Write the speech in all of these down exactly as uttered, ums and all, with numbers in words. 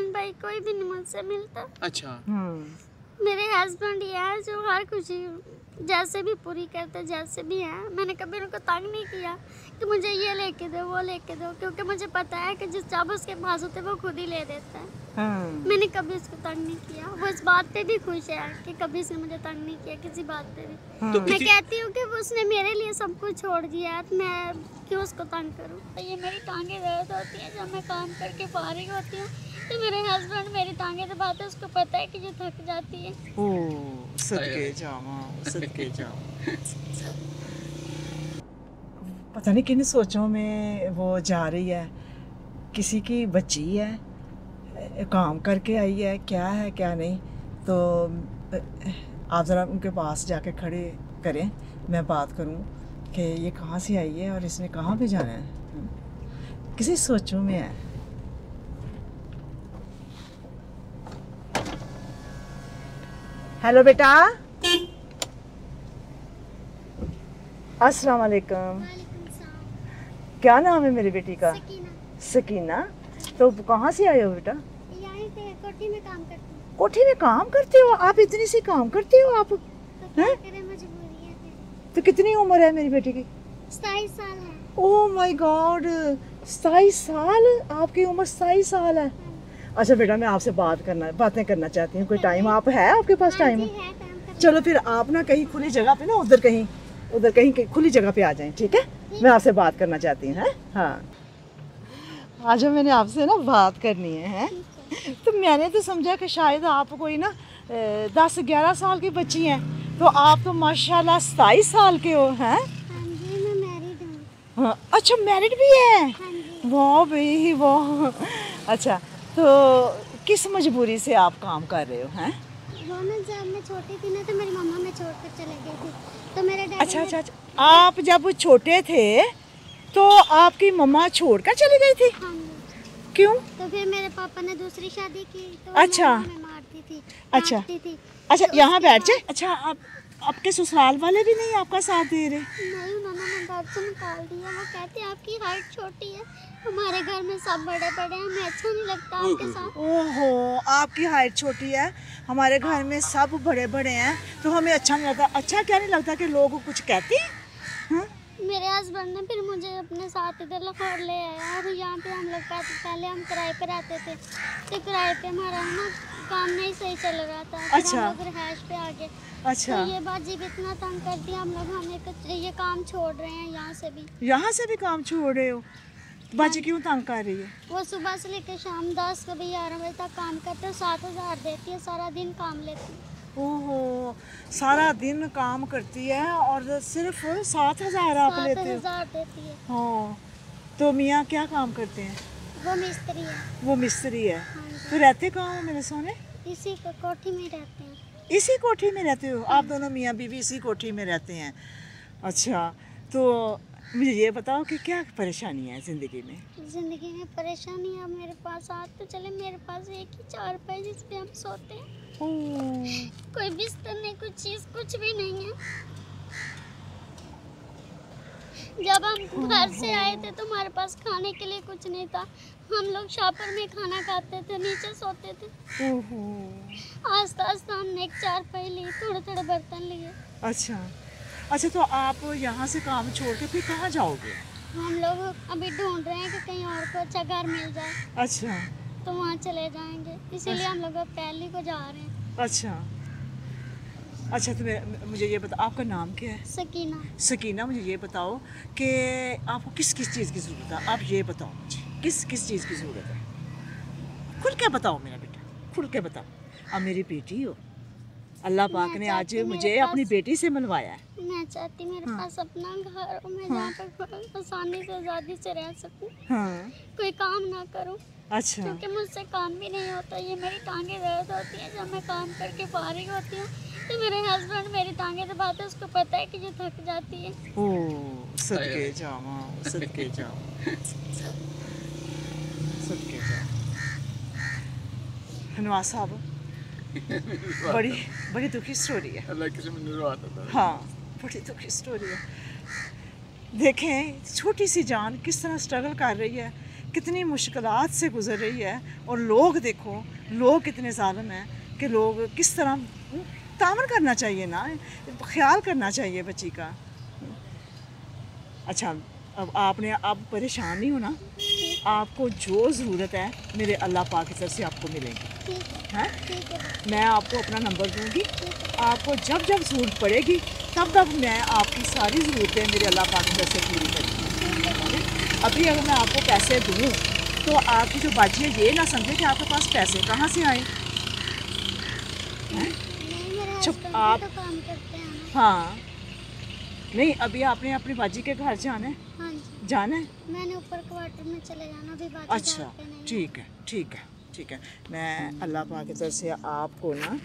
बहन भाई कोई भी नहीं मुझसे मिलता। अच्छा। मेरे हस्बैंड ये है जो हर खुशी जैसे भी पूरी करते, जैसे भी हैं। मैंने कभी उनको तंग नहीं किया कि मुझे ये लेके दो वो लेके दो, क्योंकि मुझे पता है कि जिस जब उसके पास होते वो खुद ही ले देता है। हाँ। मैंने कभी उसको तंग नहीं किया। वो इस बात पे भी खुश है कि कभी उसने मुझे तंग नहीं किया किसी बात पे भी। हाँ। तो मैं कहती हूँ कि उसने मेरे लिए सब कुछ छोड़ दिया है, तो मैं क्यों उसको तंग करूँ। ये मेरी टांगें दर्द होती हैं जब मैं काम करके फारिग होती हूँ, तो मेरे हस्बैंड मेरी टांगें दबाते हैं। उसको पता है कि ये थक जाती है। ओह सदके जावा, सदके जावा। पता नहीं किन सोचों में वो जा रही है। किसी की बच्ची है, काम करके आई है, क्या है क्या नहीं। तो आप ज़रा उनके पास जाके खड़े करें, मैं बात करूं कि ये कहाँ से आई है और इसने कहाँ पे जाना है। किसी सोचों में है। हेलो बेटा। अस्सलाम वालेकुम। क्या नाम है मेरी बेटी का? सकीना। सकीना। तो कहाँ से आए हो बेटा? यहीं से कोठी में काम करती हूँ। कोठी में काम करते हो आप? इतनी सी काम करते हो आप? तो क्या करें, मजबूरी है। तो कितनी उम्र है मेरी बेटी की? सताईस साल है। ओह माय गॉड, सताईस साल? आपकी उम्र सताईस साल है? अच्छा बेटा, मैं आपसे बात करना बातें करना चाहती हूँ। कोई टाइम आप है आपके पास? टाइम है? चलो फिर आप ना कहीं खुली जगह पे ना उधर कहीं उधर कहीं, कहीं खुली जगह पे आ जाएं, ठीक है? मैं आपसे बात करना चाहती हूँ। हाँ, आज मैंने आपसे ना बात करनी है, है? तो मैंने तो समझा कि शायद आप कोई ना दस ग्यारह साल की बच्ची हैं, तो आप तो माशाल्लाह सताईस साल के हो, हैं? हाँ जी, मैं मैरिड हूँ। हाँ, अच्छा मैरिड भी है? हाँ जी। वाह भाई वाह। अच्छा, तो किस मजबूरी से आप काम कर रहे हो, हैं? वो ना जब मैं छोटी थी ना, तो मेरी मम्मा मैं छोड़कर चले गई थी, तो मेरे डैडी अच्छा अच्छा अच्छा, आप जब छोटे थे तो आपकी मम्मा छोड़कर चली गई थी? हाँ जी। क्यों? तो फिर मेरे पापा ने दूसरी शादी की, तो अच्छा। मैं मारती थी, अच्छा। डांटती थी। अच्छा, तो यहाँ उसके बैठ जाए। बाद- अच्छा, आप आपके ससुराल वाले भी नहीं आपका साथ दे रहे? नहीं, उन्होंने मैं घर से निकाल दिया। वो कहते हैं आपकी हाइट छोटी है, हमारे घर में सब बड़े बड़े हैं, हमें अच्छा नहीं लगता आपके साथ। ओहो, आपकी हाइट छोटी है, हमारे घर में सब बड़े बड़े हैं, तो हमें अच्छा नहीं लगता। अच्छा क्या नहीं लगता कि लोग कुछ कहते हैं? हाँ? मेरे हस्बैंड ने फिर मुझे अपने साथ इधर लाहौर ले आया, और यहाँ पे हम लोग पहले हम किराए पे रहते थे, तो किराए पे हमारा ना काम नहीं सही चल रहा था। फिर अच्छा। हम लोग रिहाइश पे आ गए। अच्छा। तो ये बात जीव इतना तंग करती है, हम लोग हमें ये काम छोड़ रहे हैं। यहाँ से भी यहाँ से भी काम छोड़ रहे हो? बाजी क्यों तंग कर रही है? वो सुबह से लेकर शाम दस कभी ग्यारह बजे तक काम करते हैं, सात हज़ार देती है, सारा दिन काम लेती है। ओहो, सारा दिन काम करती है और सिर्फ सात हजार आप लेते हो? सात हजार देती है। हाँ, तो मियाँ क्या काम करते हैं? वो मिस्त्री है। वो मिस्त्री है। हाँ जी। तो रहते कहाँ हो मेरे सोने? इसी को कोठी में रहते हैं। इसी कोठी में रहते हो आप दोनों? मियाँ बीवी इसी कोठी में रहते हैं? अच्छा, तो मुझे ये बताओ कि क्या परेशानी है ज़िंदगी में? जिंदगी में परेशानी है मेरे पास। आज तो चले मेरे पास एक ही चारपाई जिस पे हम सोते हैं। कोई बिस्तर नहीं, कुछ चीज कुछ भी नहीं है। जब हम घर से आए थे तो हमारे पास खाने के लिए कुछ नहीं था। हम लोग शापर में खाना खाते थे, नीचे सोते थे। आस्ता आस्ता हमने एक चारपाई ली, थोड़े थोड़े बर्तन लिए। अच्छा अच्छा, तो आप यहाँ से काम छोड़ के फिर कहाँ जाओगे? हम लोग अभी ढूंढ रहे हैं कि कहीं और को अच्छा घर मिल जाए। अच्छा। तो वहाँ चले जाएंगे, इसीलिए हम लोग अब पहले को जा रहे हैं। अच्छा अच्छा, तो मैं मुझे ये बताओ आपका नाम क्या है? सकीना। सकीना, मुझे ये बताओ कि आपको किस किस चीज़ की ज़रूरत है? आप ये बताओ मुझे, किस किस चीज़ की ज़रूरत है? खुल के बताओ मेरा बेटा, खुल के बताओ। आप मेरी बेटी हो, अल्लाह पाक ने आज मुझे अपनी बेटी से मिलवाया है। मैं चाहती मेरे हाँ। पास अपना घर हो, मैं हाँ। जहाँ पर आसानी से आज़ादी से रह सकूँ। हाँ। कोई काम ना करूँ। अच्छा। क्योंकि मुझसे काम भी नहीं होता। ये मेरी टांगें दर्द होती हैं जब मैं काम करके फारिग होती हूँ, तो मेरे हस्बैंड मेरी टांगें दबाते हैं। उसको पता है कि ये थक जाती है। ओह सदके जावा, सदके जावा, सदके जावा। नवाज साहब, बड़ी बड़ी दुखी स्टोरी है। अल्लाह किसी में नजर था। हाँ, बड़ी दुखी स्टोरी है। देखें छोटी सी जान किस तरह स्ट्रगल कर रही है, कितनी मुश्किलात से गुजर रही है, और लोग देखो, लोग कितने ज़ालिम हैं कि लोग किस तरह तामन करना चाहिए ना, ख्याल करना चाहिए बच्ची का। अच्छा, अब आपने अब परेशान नहीं होना, आपको जो ज़रूरत है मेरे अल्लाह पाक की तरफ से आपको मिलेगी, हैं? मैं आपको अपना नंबर दूंगी, आपको जब जब ज़रूरत पड़ेगी तब तब मैं आपकी सारी ज़रूरतें मेरे अल्लाह पाक की तरफ से पूरी करूँगी। अभी अगर मैं आपको पैसे दूँ तो आपकी जो बाजी है ये ना समझे कि आपके पास पैसे कहाँ से आए। चुप आप, हाँ नहीं, अभी आपने अपनी बाजी के घर जाना है? हाँ जी। जाना है? मैंने ऊपर क्वार्टर में चले जाना, अभी बाजी अच्छा, घर पे नहीं। ठीक है ठीक है ठीक है। मैं अल्लाह पाक की तरफ से आपको ना,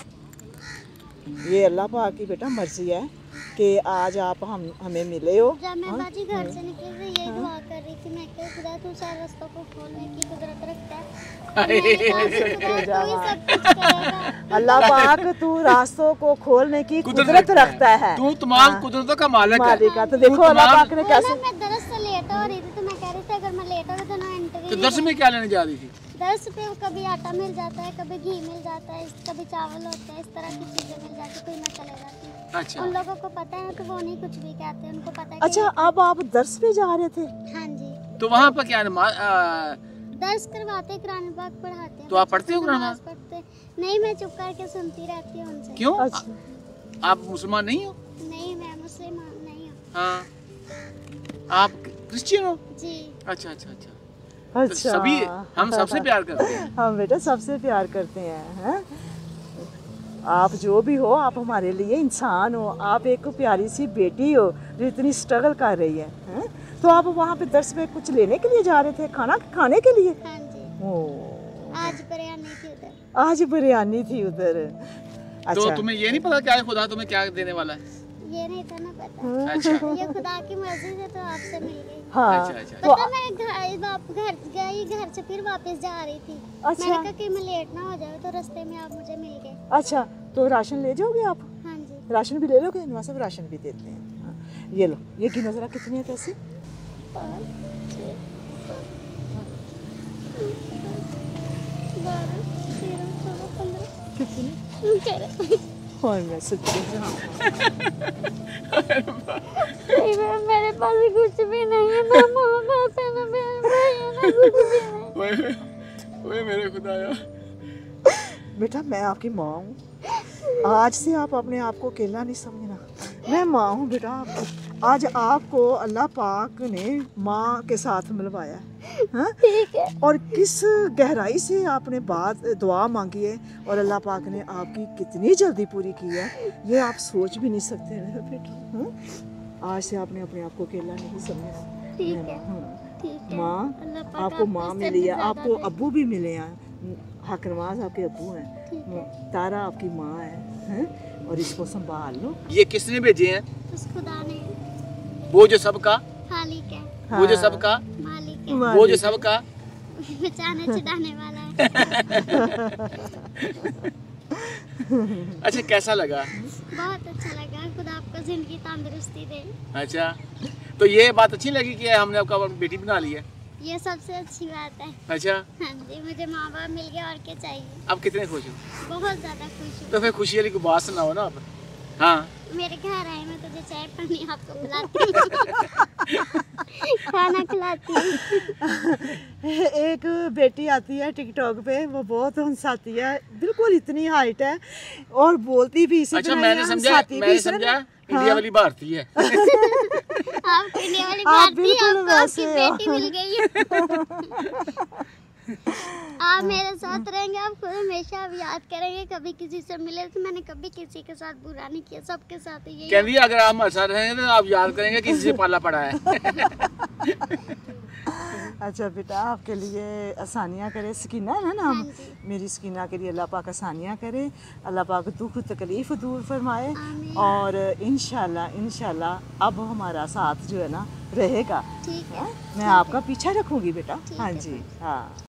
ये अल्लाह पाक की बेटा मर्जी है कि आज आप हम हमें मिले हो। जब मैं हाँ? बाजी घर से निकली थी यही दुआ कर रही थी मैं कि खुदा तू सारे रास्तों को खोलने की कुदरत रखता है। मेरे पास खुदा तू ही सब कुछ करेगा। अल्लाह पाक तू रास्तों को खोलने की कुदरत रखता है, तू तमाम कुदरतों का मालिक है। मालिक है। तो देखो अल्लाह पाक ने कैसे, मैं दरस से लेट हो रही थी तो मैं कह रही थी अगर मैं लेट हो गई तो ना एंट्री। तो दर्श में क्या लेने जा रही थी? दस पे कभी आटा मिल जाता है, कभी घी मिल जाता है, कभी चावल होते हैं, इस तरह की चीजें मिल जाती, तो मैं चले जाती हूँ। अच्छा, उन लोगों को पता है तो वो नहीं कुछ भी कहते हैं, उनको पता है। अच्छा अब आप दर्स पे जा रहे थे? हाँ जी, तो वहाँ पर क्या नमाज आ, दर्स करवाते, कुरान पाक पढ़ाते हैं। तो आप पढ़ते हो कुरान नमाज पढ़ते? नहीं, मैं चुप करके सुनती रहती हूँ उनसे। क्यों? अच्छा। आप मुसलमान नहीं हो? नहीं, मैं मुसलमान नहीं हूँ। हाँ, आप क्रिश्चियन हो? जी। अच्छा अच्छा अच्छा। तो अच्छा, सभी हम सबसे प्यार करते हैं। हम बेटा सबसे प्यार करते हैं, हैं? आप जो भी हो, आप हमारे लिए इंसान हो, आप एक प्यारी सी बेटी हो जो इतनी स्ट्रगल कर रही है, हैं? तो आप वहाँ पे दर्स में कुछ लेने के लिए जा रहे थे, खाना खाने के लिए? हाँ जी। ओ, आज बिरयानी थी उधर। आज बिरयानी थी उधर। तो अच्छा, तुम्हें ये नहीं पता क्या खुदा तुम्हें क्या देने वाला है? ये नहीं था ना पता। अच्छा ये खुदा की मर्जी से तो आपसे मिल गई। हाँ अच्छा अच्छा। तो पता मैं घर वाप- घर गई, घर से फिर वापस जा रही थी। अच्छा। मैंने कहा कि मैं लेट ना हो जाऊँ तो रास्ते में आप मुझे मिल गए। अच्छा, तो राशन ले जाओगे आप? हाँ जी। राशन भी ले लोगे? वहाँ सब राशन भी देते हैं। हाँ, ये लो, ये गिनो जरा कितने हैं पैसे? पाँच, छः, बारह, तेरह, चौदह, पंद्रह। कितने? तेरह। और मैं सच्ची नहीं, मैं- मेरे पास कुछ भी नहीं है, ना माँ बाप है, ना बहन भाई है, ना कुछ भी नहीं। ओए ओए मेरे खुदाया। बेटा मैं आपकी माँ हूँ, आज से आप अपने आप को अकेला नहीं समझना। मैं माँ हूँ बेटा आपको। आज आपको अल्लाह पाक ने माँ के साथ मिलवाया, हाँ? ठीक है। और किस गहराई से आपने बात दुआ मांगी है, और अल्लाह पाक ने आपकी कितनी जल्दी पूरी की है, ये आप सोच भी नहीं सकते मेरा बेटा, हाँ? आज से आपने अपने आप को अकेला नहीं समझना। ठीक है। हाँ। ठीक है। माँ, अल्लाह पाक आपको माँ इससे मिली भी है, ज़्यादा आपको दे। अब्बू भी मिले हैं, हक नवाज आपके अब्बू हैं, ठीक है। तारा आपकी माँ है, हैं? और इसको संभाल लो। ये किसने भेजे हैं? उस खुदा ने, वो जो सबका, खालिक है, वो जो हाँ। सबका, मालिक है, वो जो सबका। बचाने छुड़ाने वाला है। अच्छा कैसा लगा? बहुत अच्छा लगा। खुदा आपको जिंदगी तंदुरुस्ती दे। अच्छा, तो ये बात अच्छी लगी कि हमने आपका बेटी बना ली है? ये सबसे अच्छी बात है। अच्छा, हाँ जी, मुझे माँ बाप मिल गया, और क्या चाहिए। अब कितने खुश हो? बहुत ज्यादा खुश हूँ। तो फिर खुशी वाली कोई बात सुनाओ ना आप। हाँ, मेरे घर आए, मैं तुझे चाय पानी आपको पिलाती हूँ, खाना खिलाती हूँ। एक बेटी आती है टिकटॉक पे, वो बहुत हंसाती है, बिल्कुल इतनी हाइट है और बोलती भी इसी अच्छा तरह मैंने है, समझा हंसाती भी मैंने इसी तरह। समझा हाँ। इंडिया वाली भारतीय है। आप इंडिया वाली आप भारतीय, बिल्कुल आपको आपकी वैसे हो। बेटी मिल गई है। आप मेरे साथ रहेंगे, आपको हमेशा अब याद करेंगे। कभी किसी से मिले तो मैंने कभी किसी के साथ बुरा नहीं किया, सबके साथ यही। कहती है अगर आप हमारे साथ रहेंगे तो आप याद करेंगे किसी से पाला पड़ा है। अच्छा बेटा, आपके लिए आसानियाँ करे, सकीना है ना नाम, हाँ जी। मेरी सकीना के लिए अल्लाह पाक आसानियाँ करे, अल्लाह पाक दुख तकलीफ़ दूर फरमाए, आमीन। और इंशाल्लाह इंशाल्लाह अब हमारा साथ जो है ना रहेगा। ठीक है। हाँ? मैं आपका पीछा रखूँगी बेटा। ठीक हाँ है। जी, हाँ।